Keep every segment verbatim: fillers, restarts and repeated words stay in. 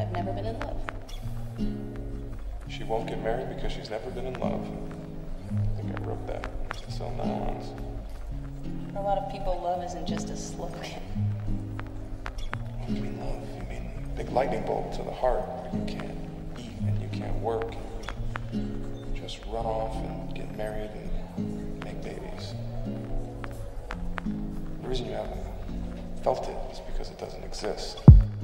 I've never been in love. She won't get married because she's never been in love. I think I wrote that to sell nylons. For a lot of people, love isn't just a slogan. What do you mean love? You mean big lightning bolt to the heart where you can't eat and you can't work. And you just run off and get married and make babies. The reason you haven't felt it is because it doesn't exist.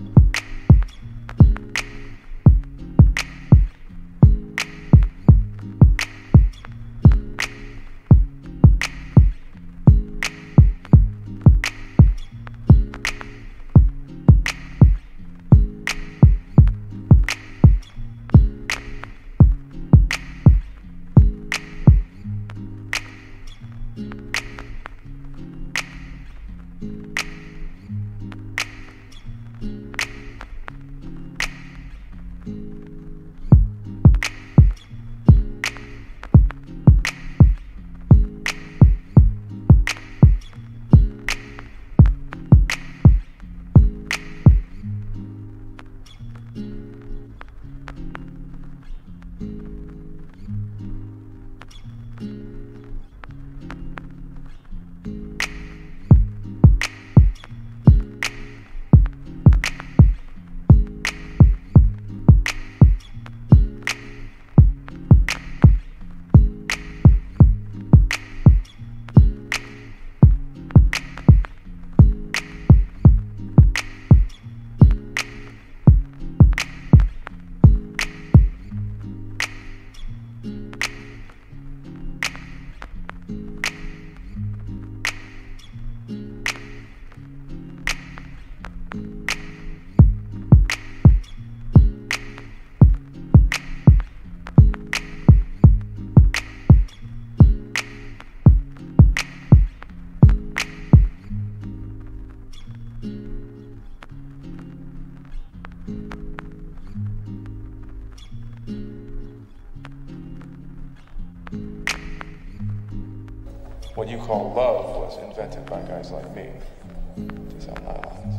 What you call love was invented by guys like me to sell nylons.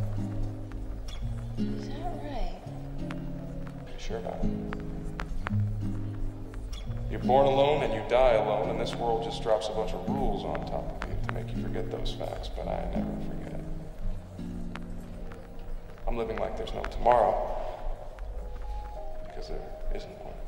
Is that right? Pretty sure about it. You're born alone and you die alone, and this world just drops a bunch of rules on top of you to make you forget those facts, but I never forget. I'm living like there's no tomorrow, because there isn't one.